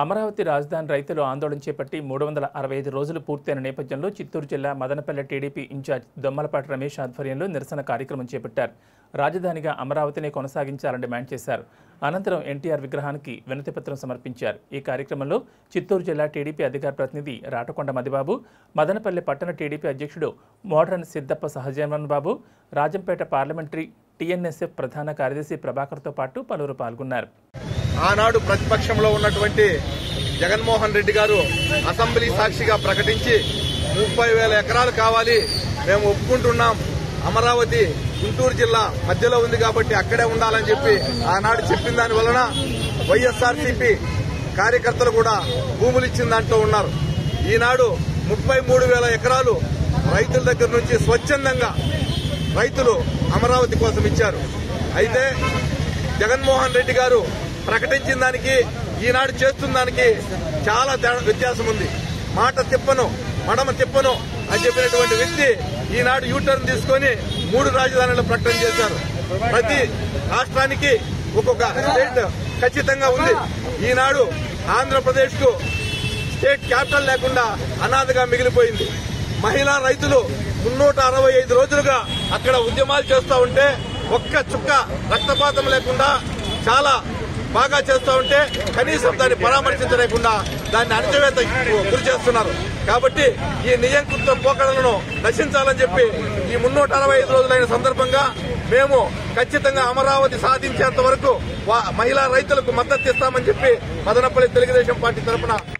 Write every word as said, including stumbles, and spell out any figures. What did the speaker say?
అమరావతి రాజధాని రైతులు ఆందోళన చేపట్టి మూడు వందల అరవై ఐదు రోజులు పూర్తయిన నేపథ్యంలో చిత్తూరు జిల్లా మదనపల్లె టీడీపీ ఇన్ఛార్జ్ దొమ్మలపాటి రమేష్ ఆధ్వర్యంలో నిరసన కార్యక్రమం చేపట్టారు. రాజధానిగా అమరావతిని కొనసాగించాలని డిమాండ్ చేశారు. అనంతరం ఎన్టీఆర్ విగ్రహానికి వినతిపత్రం సమర్పించారు. ఈ కార్యక్రమంలో చిత్తూరు జిల్లా టీడీపీ అధికార ప్రతినిధి రాటకొండ మదిబాబు, మదనపల్లె పట్టణ టీడీపీ అధ్యక్షుడు మోడ్రన్ సిద్దప్ప సహజీవన్ బాబు, రాజంపేట పార్లమెంటరీ టీఎన్ఎస్ఎఫ్ ప్రధాన కార్యదర్శి ప్రభాకర్తో పాటు పలువురు పాల్గొన్నారు. ఆనాడు ప్రతిపక్షంలో ఉన్నటువంటి జగన్మోహన్ రెడ్డి గారు అసెంబ్లీ సాక్షిగా ప్రకటించి ముప్పై వేల ఎకరాలు కావాలి, మేము ఒప్పుకుంటున్నాం, అమరావతి గుంటూరు జిల్లా మధ్యలో ఉంది కాబట్టి అక్కడే ఉండాలని చెప్పి ఆనాడు చెప్పిన దాని వలన వైఎస్ఆర్సీపీ కార్యకర్తలు కూడా భూములు ఇచ్చిన దాంట్లో ఉన్నారు. ఈనాడు ముప్పై మూడు వేల ఎకరాలు రైతుల దగ్గర నుంచి స్వచ్ఛందంగా రైతులు అమరావతి కోసం ఇచ్చారు. అయితే జగన్మోహన్ రెడ్డి గారు ప్రకటించిన దానికి ఈనాడు చేస్తున్న దానికి చాలా వ్యత్యాసం ఉంది. మాట తిప్పను మడమ తిప్పను అని చెప్పినటువంటి వ్యక్తి ఈనాడు యూటర్న్ తీసుకుని మూడు రాజధానుల ప్రకటన చేశారు. ప్రతి రాష్ట్రానికి ఒక్కొక్క స్టేట్ ఖచ్చితంగా ఉంది. ఈనాడు ఆంధ్రప్రదేశ్ కు స్టేట్ క్యాపిటల్ లేకుండా అనాథగా మిగిలిపోయింది. మహిళా రైతులు మున్నూట అరవై ఐదు రోజులుగా అక్కడ ఉద్యమాలు చేస్తూ ఉంటే ఒక్క చుక్క రక్తపాతం లేకుండా చాలా బాగా చేస్తూ ఉంటే కనీసం దాన్ని పరామర్శించలేకుండా దాన్ని అణచివేత గురి చేస్తున్నారు. కాబట్టి ఈ నియంకృత పోకడలను నశించాలని చెప్పి ఈ మున్నూట అరవై ఐదు రోజులైన సందర్భంగా మేము ఖచ్చితంగా అమరావతి సాధించేంత వరకు మహిళా రైతులకు మద్దతు ఇస్తామని చెప్పి మదనపల్లి తెలుగుదేశం పార్టీ తరఫున